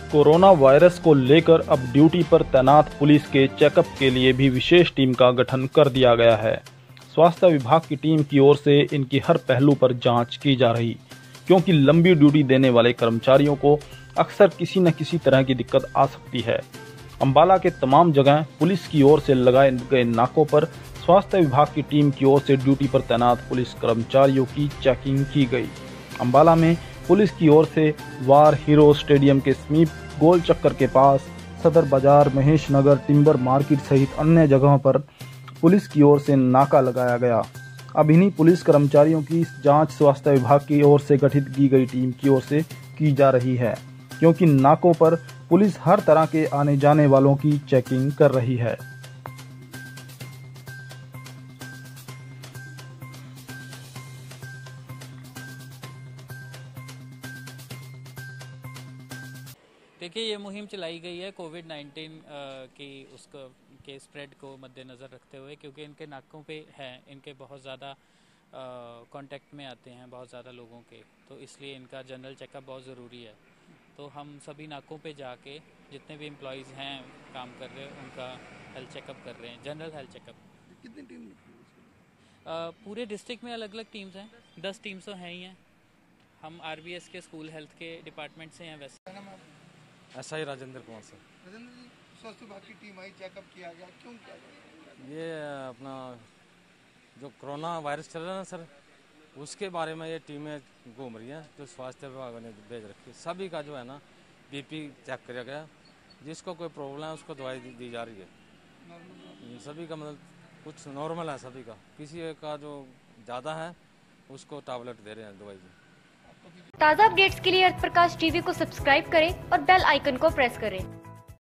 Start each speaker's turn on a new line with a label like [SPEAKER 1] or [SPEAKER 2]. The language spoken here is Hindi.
[SPEAKER 1] कोरोना वायरस को लेकर अब ड्यूटी पर तैनात पुलिस के चेकअप के लिए भी विशेष टीम का गठन कर दिया गया है। स्वास्थ्य विभाग की टीम की ओर से इनकी हर पहलू पर जांच की जा रही, क्योंकि लंबी ड्यूटी देने वाले कर्मचारियों को अक्सर किसी न किसी तरह की दिक्कत आ सकती है। अंबाला के तमाम जगह पुलिस की ओर से लगाए गए नाकों पर स्वास्थ्य विभाग की टीम की ओर से ड्यूटी पर तैनात पुलिस कर्मचारियों की चेकिंग की गई। अंबाला में पुलिस की ओर से वार हीरो स्टेडियम के समीप, गोल चक्कर के पास, सदर बाजार, महेश नगर, टिम्बर मार्केट सहित अन्य जगहों पर पुलिस की ओर से नाका लगाया गया। अब इन्हीं पुलिस कर्मचारियों की जांच स्वास्थ्य विभाग की ओर से गठित की गई टीम की ओर से की जा रही है, क्योंकि नाकों पर पुलिस हर तरह के आने जाने वालों की चेकिंग कर रही है।
[SPEAKER 2] देखिए, ये मुहिम चलाई गई है कोविड-19 की के स्प्रेड को मद्देनज़र रखते हुए, क्योंकि इनके नाकों पे हैं, इनके बहुत ज़्यादा कांटेक्ट में आते हैं बहुत ज़्यादा लोगों के, तो इसलिए इनका जनरल चेकअप बहुत ज़रूरी है। तो हम सभी नाकों पे जाके जितने भी एम्प्लॉयज़ हैं काम कर रहे हैं उनका हेल्थ चेकअप कर रहे हैं, जनरल हेल्थ चेकअप।
[SPEAKER 3] कितनी टीम?
[SPEAKER 2] पूरे डिस्ट्रिक्ट में अलग अलग टीम्स हैं, 10 टीम्स तो हैं ही हैं। हम RBS के स्कूल हेल्थ के डिपार्टमेंट से हैं। वैसे
[SPEAKER 4] ऐसा ही राजेंद्र कुमार सर।
[SPEAKER 3] राजेंद्र जी, स्वास्थ्य विभाग की टीम आई, चेकअप किया गया, क्यों किया गया?
[SPEAKER 4] ये अपना जो कोरोना वायरस चल रहा है ना सर, उसके बारे में ये टीमें घूम रही हैं, जो स्वास्थ्य विभाग ने भेज रखी। सभी का जो है ना BP चेक किया गया, जिसको कोई प्रॉब्लम है उसको दवाई दी जा रही है। सभी का मतलब कुछ नॉर्मल है, सभी का। किसी का जो ज़्यादा है उसको टैबलेट दे रहे हैं दवाई की।
[SPEAKER 5] ताज़ा अपडेट्स के लिए अर्थ प्रकाश टीवी को सब्सक्राइब करें और बेल आइकन को प्रेस करें।